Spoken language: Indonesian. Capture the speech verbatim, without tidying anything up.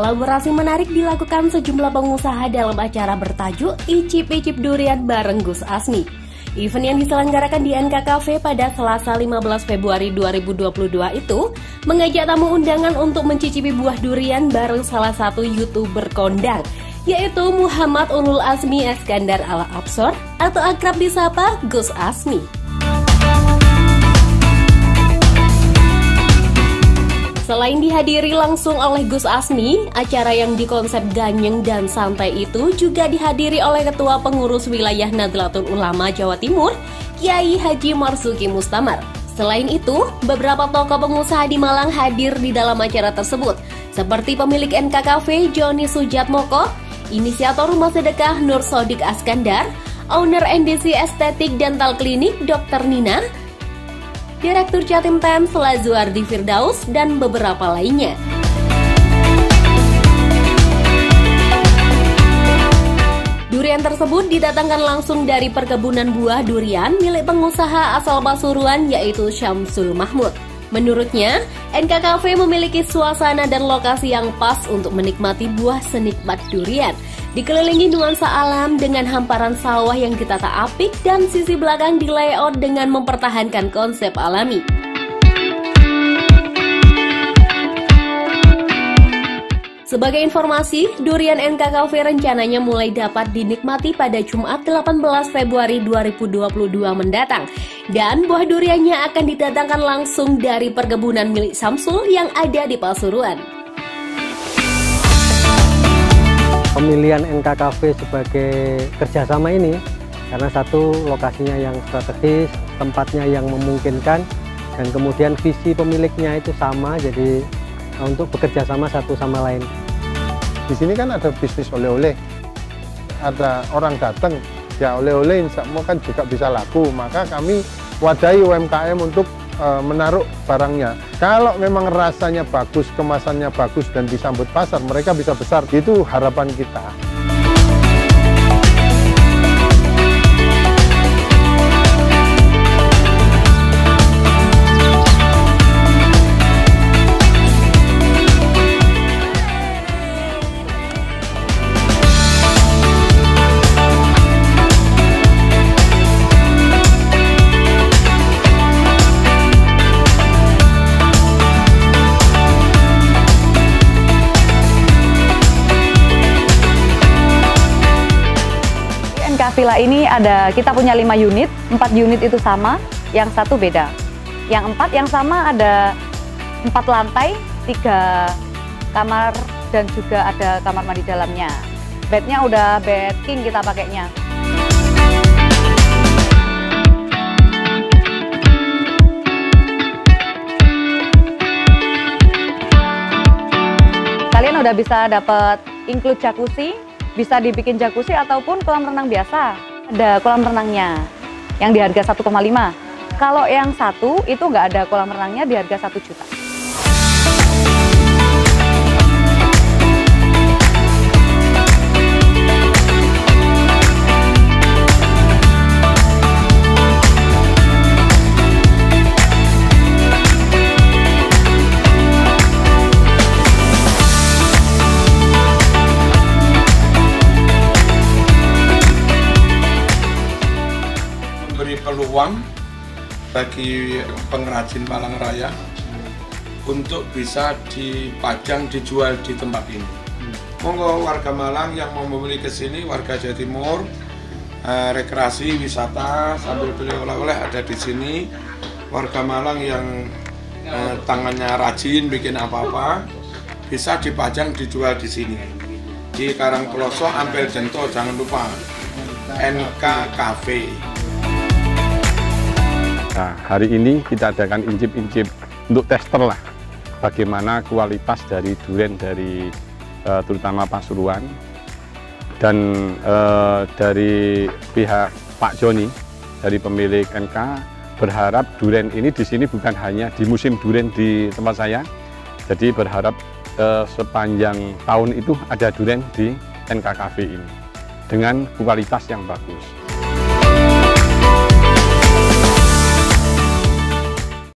Kolaborasi menarik dilakukan sejumlah pengusaha dalam acara bertajuk Icip-Icip Durian bareng Gus Asmi. Event yang diselenggarakan di N K Cafe pada Selasa lima belas Februari dua ribu dua puluh dua itu mengajak tamu undangan untuk mencicipi buah durian bareng salah satu YouTuber kondang, yaitu Muhammad Ulul Azmi Eskandar Al-Absor atau akrab disapa Gus Asmi. Selain dihadiri langsung oleh Gus Asmi, acara yang dikonsep ganyeng dan santai itu juga dihadiri oleh Ketua Pengurus Wilayah Nahdlatul Ulama Jawa Timur, Kiai Haji Marzuki Mustamar. Selain itu, beberapa tokoh pengusaha di Malang hadir di dalam acara tersebut, seperti pemilik N K Cafe Joni Sujatmoko, inisiator Rumah Sedekah Nur Sodik Askandar, owner N D C Estetik Dental Klinik dokter Nina, Direktur Jatim Temps Lazuardi Firdaus, dan beberapa lainnya. Durian tersebut didatangkan langsung dari perkebunan buah durian milik pengusaha asal Pasuruan yaitu Syamsul Mahmud. Menurutnya, N K Cafe memiliki suasana dan lokasi yang pas untuk menikmati buah senikmat durian. Dikelilingi nuansa alam dengan hamparan sawah yang ditata apik dan sisi belakang di layout dengan mempertahankan konsep alami. Sebagai informasi, durian N K Cafe rencananya mulai dapat dinikmati pada Jumat delapan belas Februari dua ribu dua puluh dua mendatang. Dan buah duriannya akan didatangkan langsung dari perkebunan milik Samsul yang ada di Pasuruan. Pemilihan N K Cafe sebagai kerjasama ini karena satu, lokasinya yang strategis, tempatnya yang memungkinkan, dan kemudian visi pemiliknya itu sama, jadi untuk bekerja sama satu sama lain. Di sini kan ada bisnis oleh-oleh, ada orang datang, ya oleh-oleh insya Allah kan juga bisa laku, maka kami wadahi U M K M untuk e, menaruh barangnya. Kalau memang rasanya bagus, kemasannya bagus dan disambut pasar, mereka bisa besar, itu harapan kita. Villa ini ada, kita punya lima unit, empat unit itu sama, yang satu beda. Yang empat yang sama ada empat lantai, tiga kamar dan juga ada kamar mandi dalamnya. Bednya udah bed king kita pakainya. Kalian udah bisa dapat include jacuzzi, bisa dibikin jacuzzi ataupun kolam renang biasa. Ada kolam renangnya yang di harga satu koma lima. Kalau yang satu itu nggak ada kolam renangnya di harga satu juta. Beri peluang bagi pengrajin Malang Raya untuk bisa dipajang, dijual di tempat ini. Monggo warga Malang yang mau membeli ke sini, warga Jawa Timur, eh, rekreasi, wisata sambil beli oleh-oleh ada di sini. Warga Malang yang eh, tangannya rajin bikin apa-apa bisa dipajang, dijual di sini. Di Karangploso, Ampel Jento, jangan lupa N K Cafe. Nah, hari ini kita adakan incip-incip untuk tester lah bagaimana kualitas dari durian dari uh, terutama Pasuruan, dan uh, dari pihak Pak Joni dari pemilik N K berharap durian ini di sini bukan hanya di musim durian di tempat saya, jadi berharap uh, sepanjang tahun itu ada durian di N K Cafe ini dengan kualitas yang bagus.